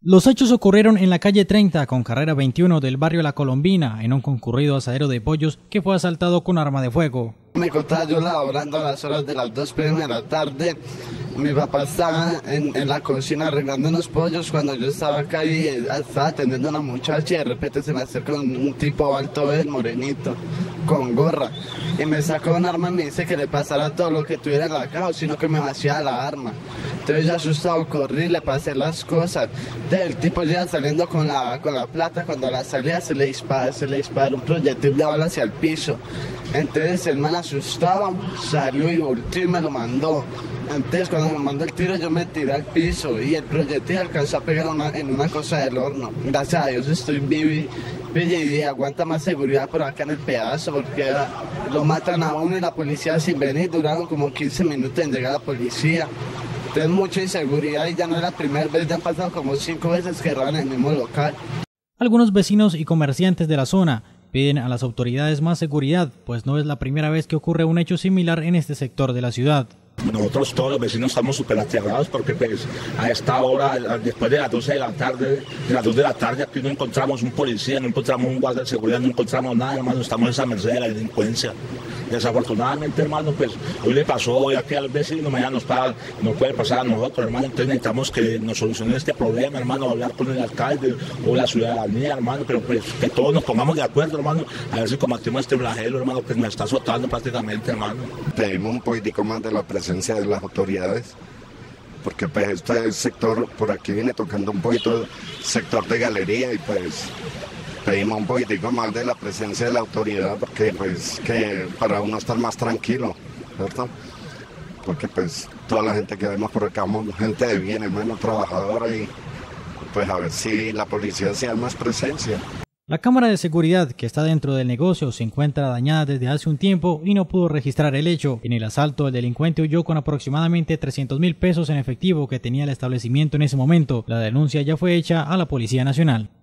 Los hechos ocurrieron en la calle 30 con carrera 21 del barrio La Colombina, en un concurrido asadero de pollos que fue asaltado con arma de fuego. Me encontraba yo laborando a las horas de las 2 p.m. de la tarde. Mi papá estaba en la cocina arreglando unos pollos cuando yo estaba acá y estaba atendiendo a una muchacha y de repente se me acerca un tipo alto, morenito, con gorra. Y me sacó un arma y me dice que le pasara todo lo que tuviera en la caja, sino que me vacía la arma. Entonces yo asustado corrí, le pasé las cosas. Entonces, el tipo ya saliendo con la plata, cuando a la salida se le disparó un proyectil de bala hacia el piso. Entonces el man asustado salió y volteó y me lo mandó. Entonces cuando me mandó el tiro yo me tiré al piso y el proyectil alcanzó a pegar en una cosa del horno. Gracias a Dios estoy vivo y aguanta más seguridad por acá en el pedazo porque lo matan a uno y la policía sin venir. Duraron como 15 minutos en llegar a la policía. Entonces mucha inseguridad y ya no es la primera vez, ya han pasado como 5 veces que roban en el mismo local. Algunos vecinos y comerciantes de la zona piden a las autoridades más seguridad, pues no es la primera vez que ocurre un hecho similar en este sector de la ciudad. Nosotros todos los vecinos estamos súper aterrados porque pues a esta hora, después de las 12 de la tarde, aquí no encontramos un policía, no encontramos un guardia de seguridad, no encontramos nada, hermano, estamos a merced de la delincuencia. Desafortunadamente, hermano, pues hoy le pasó hoy aquí al vecino, mañana no puede pasar a nosotros, hermano, entonces necesitamos que nos solucionen este problema, hermano, hablar con el alcalde o la ciudadanía, hermano, pero pues que todos nos pongamos de acuerdo, hermano, a ver si combatimos este flagelo, hermano, que me está azotando prácticamente, hermano. Pedimos un poquitico más de la presencia de las autoridades, porque pues este sector por aquí viene tocando un poquito sector de galería y pues pedimos un poquitico más de la presencia de la autoridad porque pues que para uno estar más tranquilo, ¿cierto? Porque pues toda la gente que vemos por acá somos gente de bien, hermano, trabajadora y pues a ver si la policía hacía más presencia. La cámara de seguridad que está dentro del negocio se encuentra dañada desde hace un tiempo y no pudo registrar el hecho. En el asalto, el delincuente huyó con aproximadamente 300.000 pesos en efectivo que tenía el establecimiento en ese momento. La denuncia ya fue hecha a la Policía Nacional.